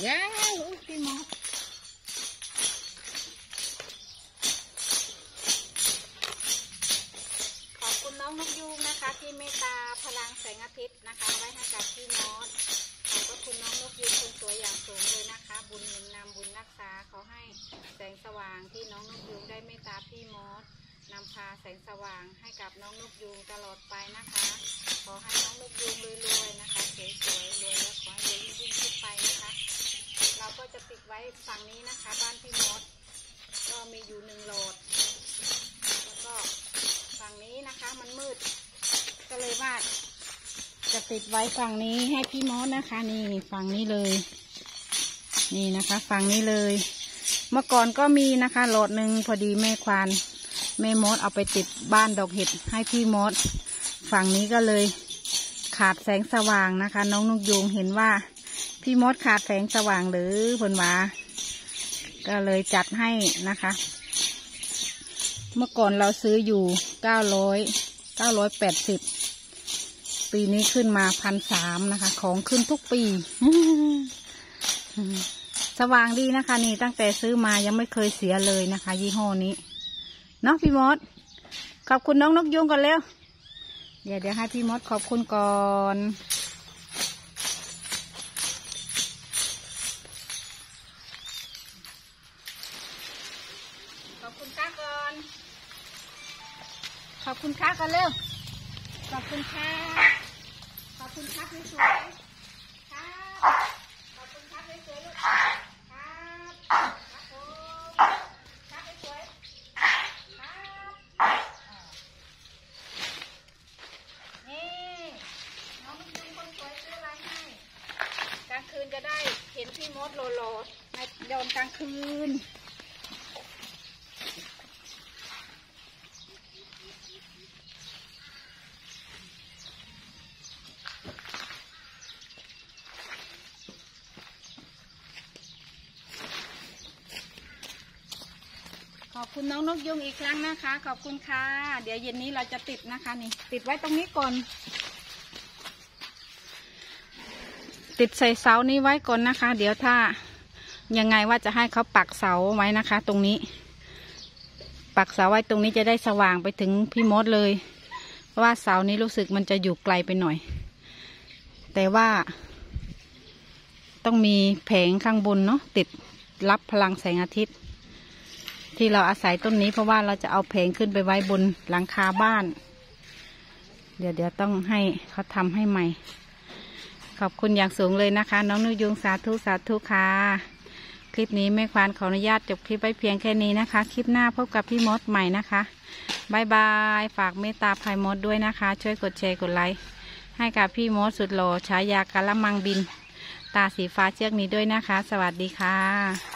ย้าวพี่มอสขอบคุณน้องนกยูงนะคะที่เมตตาพลังแสงอาทิตย์นะคะไว้ให้กับพี่มอสขอบคุณน้องนกยูงคนสวยอย่างสูงเลยนะคะบุญหนุนนำบุญรักษาขอให้แสงสว่างที่น้องนกยูงได้เมตตาพี่มอสนำพาแสงสว่างให้กับน้องนกยูงตลอดไปนะคะขอให้น้องนกยูงรวยๆนะคะสวยๆรวยแล้วขอให้รวยยิ่งขึ้นไปนะคะเราก็จะติดไว้ฝั่งนี้นะคะบ้านพี่มอสก็มีอยู่1 หลอดแล้วก็ฝั่งนี้นะคะมันมืดก็เลยว่าจะติดไว้ฝั่งนี้ให้พี่มอสนะคะนี่ฝั่งนี้เลยนี่นะคะฝั่งนี้เลยเมื่อก่อนก็มีนะคะหลอดหนึ่งพอดีแม่ควานแม่มดเอาไปติดบ้านดอกเห็ดให้พี่มดฝั่งนี้ก็เลยขาดแสงสว่างนะคะน้องนกยูงเห็นว่าพี่มดขาดแสงสว่างหรือผลหวาก็เลยจัดให้นะคะเมื่อก่อนเราซื้ออยู่980ปีนี้ขึ้นมา1,300นะคะของขึ้นทุกปี สว่างดีนะคะนี่ตั้งแต่ซื้อมายังไม่เคยเสียเลยนะคะยี่ห้อนี้เนาะพี่มดขอบคุณน้องนกยูงก่อนเร็วเดี๋ยวให้พี่มดขอบคุณก่อนขอบคุณค่ะก่อนขอบคุณค่ะก่อนเร็วขอบคุณค่ะขอบคุณค่ะสวยๆครับขอบคุณค่ะสวยๆลูกครับครับผมครับสวยๆครับนี่น้องนุ่งคนสวยซื้ออะไรให้กลางคืนจะได้เห็นพี่มดโลในยามกลางคืนขอบคุณน้องนกยุงอีกครั้งนะคะขอบคุณค่ะเดี๋ยวเย็นนี้เราจะติดนะคะนี่ติดไว้ตรงนี้ก่อนติดใส่เสานี้ไว้ก่อนนะคะเดี๋ยวถ้ายังไงว่าจะให้เขาปักเสาไว้นะคะตรงนี้ปักเสาไว้ตรงนี้จะได้สว่างไปถึงพี่มดเลยเพราะว่าเสานี้รู้สึกมันจะอยู่ไกลไปหน่อยแต่ว่าต้องมีแผงข้างบนเนาะติดรับพลังแสงอาทิตย์ที่เราอาศัยต้นนี้เพราะว่าเราจะเอาแผงขึ้นไปไว้บนหลังคาบ้านเดี๋ยวต้องให้เขาทำให้ใหม่ขอบคุณอย่างสูงเลยนะคะน้องนกยูงสาธุสาธุค่ะคลิปนี้แม่ควานขออนุญาตจบคลิปไว้เพียงแค่นี้นะคะคลิปหน้าพบกับพี่มดใหม่นะคะบายบายฝากเมตตาภัยมดด้วยนะคะช่วยกดแชร์กดไลค์ให้กับพี่มดสุดหล่อฉายากะละมังบินตาสีฟ้าเชือกนี้ด้วยนะคะสวัสดีค่ะ